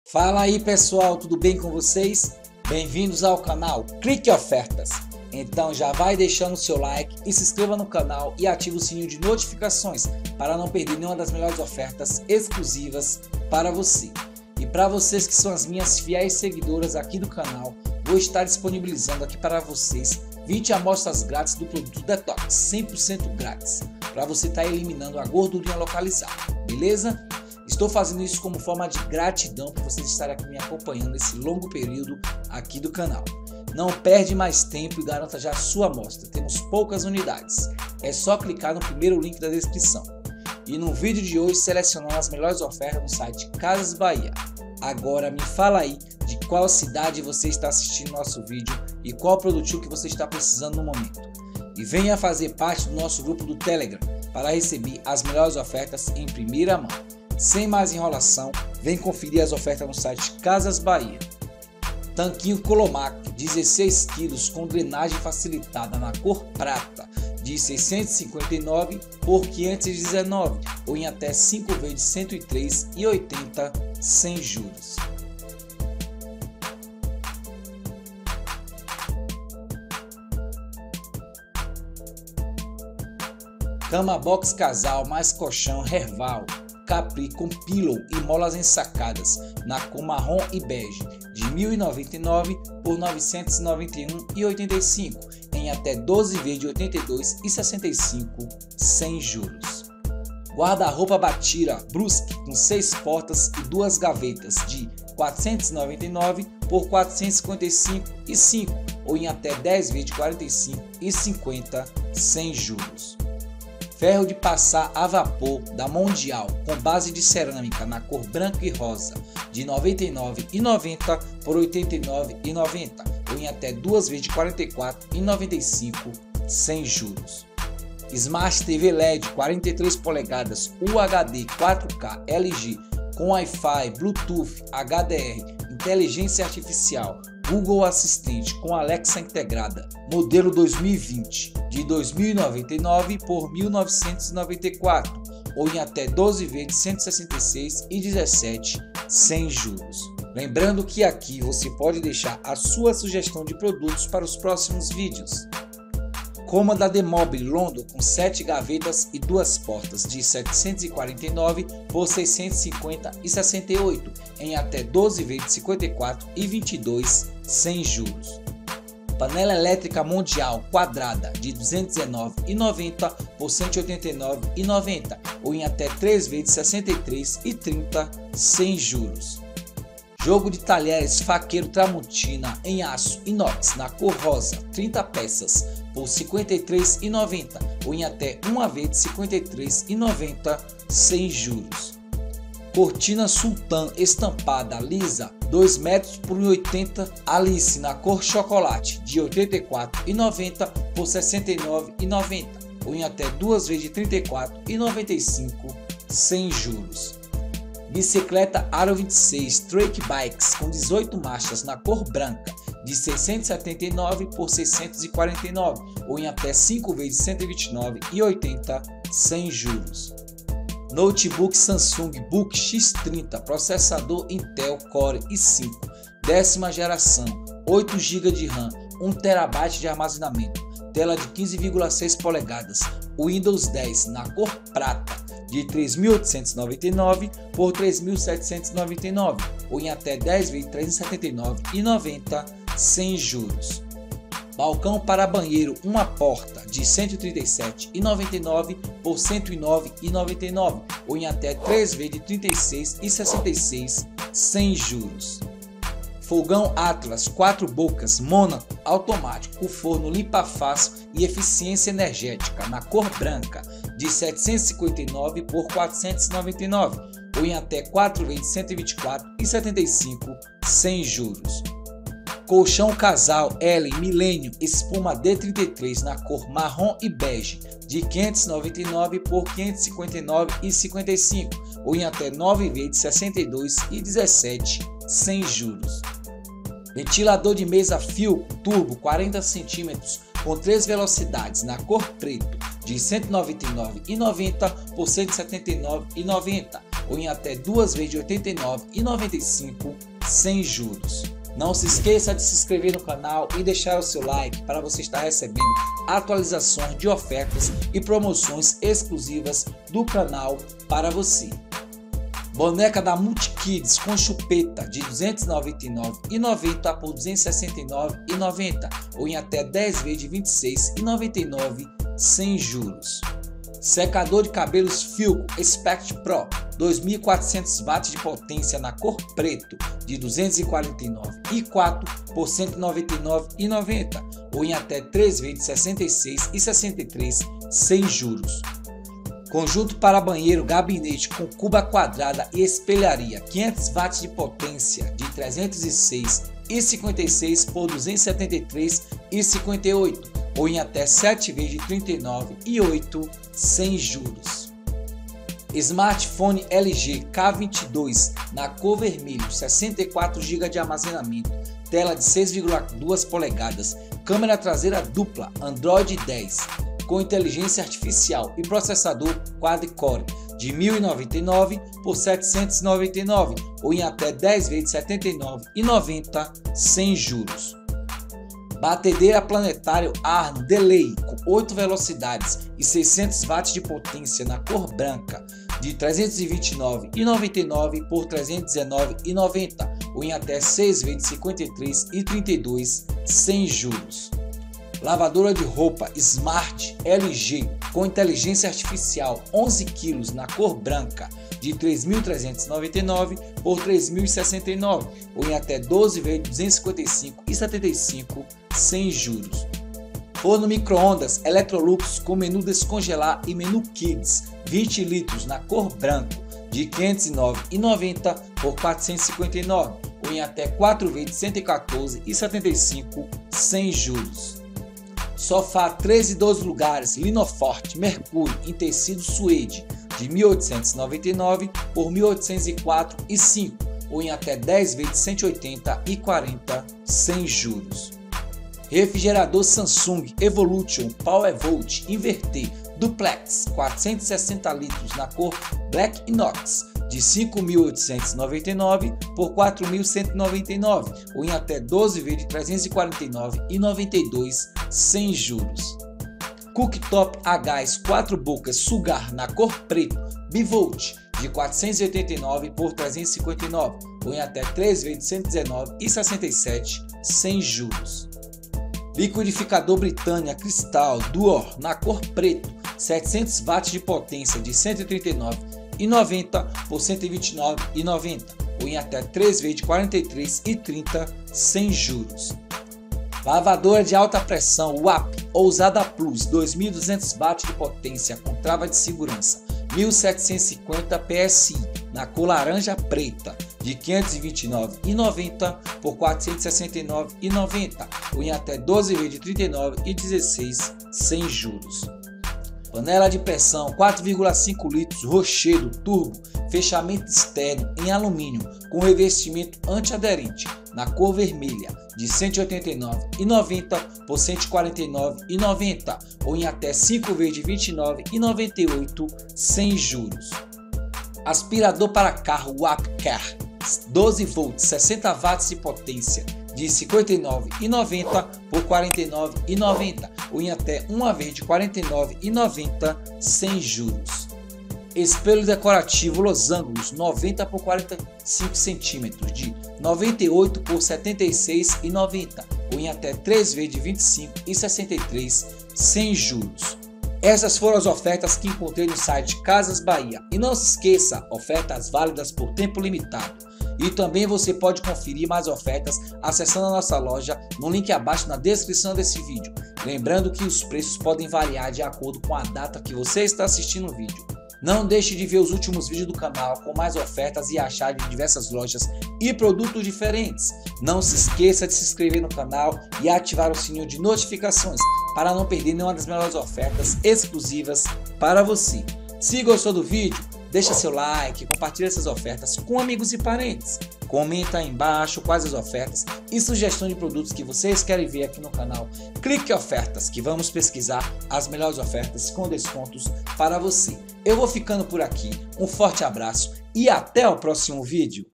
Fala aí pessoal, tudo bem com vocês? Bem-vindos ao canal Clique Ofertas. Então já vai deixando o seu like e se inscreva no canal e ative o sininho de notificações para não perder nenhuma das melhores ofertas exclusivas para você. E para vocês que são as minhas fiéis seguidoras aqui do canal, vou estar disponibilizando aqui para vocês 20 amostras grátis do produto Detox, 100% grátis, para você estar eliminando a gordurinha localizada, beleza? Estou fazendo isso como forma de gratidão por vocês estarem aqui me acompanhando nesse longo período aqui do canal. Não perde mais tempo e garanta já a sua amostra. Temos poucas unidades. É só clicar no primeiro link da descrição. E no vídeo de hoje selecionando as melhores ofertas no site Casas Bahia. Agora me fala aí de qual cidade você está assistindo nosso vídeo e qual produto que você está precisando no momento. E venha fazer parte do nosso grupo do Telegram para receber as melhores ofertas em primeira mão. Sem mais enrolação, vem conferir as ofertas no site Casas Bahia. Tanquinho Colomac, 16 kg com drenagem facilitada na cor prata, de 659 por 519 ou em até 5 vezes de 103,80 sem juros. Cama box casal mais colchão Herval Capri com pillow e molas ensacadas na cor marrom e bege de 1.099 por 991,85 em até 12 vezes de 82,65 sem juros. Guarda-roupa Batira Brusque com 6 portas e 2 gavetas de 499 por 455,5 ou em até 10 vezes de 45,50 sem juros. Ferro de passar a vapor da Mundial com base de cerâmica na cor branca e rosa de R$ 99,90 por R$ 89,90 ou em até 2 vezes de R$ 44,95 sem juros. Smart TV LED 43 polegadas UHD 4K LG com Wi-Fi, Bluetooth, HDR, inteligência artificial, Google Assistente com Alexa integrada, modelo 2020, de R$ 2.099 por R$ 1.994 ou em até 12 vezes de R$ 166,17 sem juros. Lembrando que aqui você pode deixar a sua sugestão de produtos para os próximos vídeos. Cômoda Demobile London com 7 gavetas e 2 portas de R$ 749 por R$ 650,68 em até 12 vezes de R$ 54,22 sem juros. Panela elétrica Mundial quadrada de R$ 219,90 por R$ 189,90 ou em até 3 vezes de R$ 63,30 sem juros. Jogo de talheres Faqueiro Tramontina em aço inox na cor rosa, 30 peças por R$ 53,90 ou em até 1 vezes de R$ 53,90 sem juros. Cortina Sultan estampada lisa 2 metros por 1,80 Alice na cor chocolate de R$ 84,90 por R$ 69,90 ou em até 2 vezes de R$ 34,95 sem juros. Bicicleta Aro 26 Trek Bikes com 18 marchas na cor branca de R$ 679 por R$ 649 ou em até 5 vezes de R$ 129,80 sem juros. Notebook Samsung Book X30 processador Intel Core i5 10ª geração, 8 GB de RAM, 1 TB de armazenamento, tela de 15,6 polegadas, Windows 10 na cor prata de R$ 3.899 por R$ 3.799 ou em até 10 vezes de R$ 379,90 sem juros. Balcão para banheiro uma porta de R$ 137,99 por R$ 109,99 ou em até 3 vezes de R$ 36,66 sem juros. Fogão Atlas 4 bocas Mônaco automático com forno limpa fácil e eficiência energética na cor branca de R$ 759 por R$ 499 ou em até 4 vezes de R$ 124,75 sem juros. Colchão Casal L Millennium Espuma D33 na cor marrom e bege de R$ 599 por R$ 559,55 ou em até 9 vezes de R$ 62,17 sem juros. Ventilador de mesa Philco Turbo 40 cm com 3 velocidades na cor preto de R$ 199,90 por R$ 179,90 ou em até 2 vezes de R$ 89,95 sem juros. Não se esqueça de se inscrever no canal e deixar o seu like para você estar recebendo atualizações de ofertas e promoções exclusivas do canal para você. Boneca da Multikids com chupeta de R$ 299,90 por R$ 269,90 ou em até 10 vezes de R$ 26,99 sem juros. Secador de cabelos Filco Expect Pro 2.400 watts de potência na cor preto de R$ 249,04 por R$ 199,90 ou em até 3 vezes de R$ 66,63 sem juros. Conjunto para banheiro gabinete com cuba quadrada e espelharia 500 watts de potência de R$ 306,56 por R$ 273,58 ou em até 7 vezes de R$ 39,08 sem juros. Smartphone LG K22 na cor vermelho, 64 GB de armazenamento, tela de 6,2 polegadas, câmera traseira dupla Android 10 com inteligência artificial e processador quad-core de R$ 1.099 por R$ 799 ou em até 10 vezes de R$ 79,90 sem juros. Batedeira planetário Arno Delay com 8 velocidades e 600 watts de potência na cor branca de R$ 329,99 por R$ 319,90 ou em até 6 vezes de R$ 53,32 sem juros. Lavadora de roupa Smart LG com inteligência artificial 11 kg na cor branca de R$ 3.399 por R$ 3.069 ou em até 12 vezes de R$ 255,75 sem juros. Forno micro-ondas Electrolux com menu descongelar e menu Kids 20 litros na cor branco de R$ 509,90 por R$ 459 ou em até 4 vezes de R$ 114,75 sem juros. Sofá 13 e 12 lugares Linoforte Mercúrio em tecido suede de R$ 1.899 por R$ 1.804,05 ou em até 10 vezes de R$ 180,40 sem juros. Refrigerador Samsung Evolution PowerVolt Inverter Duplex 460 litros na cor Black Inox de R$ 5.899 por R$ 4.199 ou em até 12 vezes de R$ 349,92 sem juros. Cooktop a gás 4 bocas Sugar na cor preto Bivolt de R$ 489 por R$ 359 ou em até 3 vezes de R$ 119,67 sem juros. Liquidificador Britânia Cristal Duor na cor preto 700 watts de potência de R$ 139,90 por R$ 129,90 ou em até 3 vezes de R$ 43,30 sem juros. Lavadora de alta pressão WAP Ousada Plus 2.200 watts de potência com trava de segurança 1.750 PSI na cor laranja preta de R$ 529,90 por R$ 469,90 ou em até 12 vezes de R$ 39,16 sem juros. Panela de pressão 4,5 litros Rochedo Turbo fechamento externo em alumínio com revestimento antiaderente na cor vermelha de R$ 189,90 por R$ 149,90 ou em até 5 vezes de R$ 29,98 sem juros. Aspirador para carro WAPCAR 12 volts 60 watts de potência de R$ 59,90 por R$ 49,90 ou em até 1 vez de R$ 49,90 sem juros. Espelho decorativo Los Ângulos 90 por 45 cm de R$ 98 por R$ 76,90 ou em até 3 vezes de R$ 25,63 sem juros. Essas foram as ofertas que encontrei no site Casas Bahia. E não se esqueça, ofertas válidas por tempo limitado. E também você pode conferir mais ofertas acessando a nossa loja no link abaixo na descrição desse vídeo. Lembrando que os preços podem variar de acordo com a data que você está assistindo o vídeo. Não deixe de ver os últimos vídeos do canal com mais ofertas e achar de diversas lojas e produtos diferentes. Não se esqueça de se inscrever no canal e ativar o sininho de notificações para não perder nenhuma das melhores ofertas exclusivas para você. Se gostou do vídeo, deixa seu like, compartilhe essas ofertas com amigos e parentes. Comenta aí embaixo quais as ofertas e sugestão de produtos que vocês querem ver aqui no canal. Clique em ofertas que vamos pesquisar as melhores ofertas com descontos para você. Eu vou ficando por aqui, um forte abraço e até o próximo vídeo.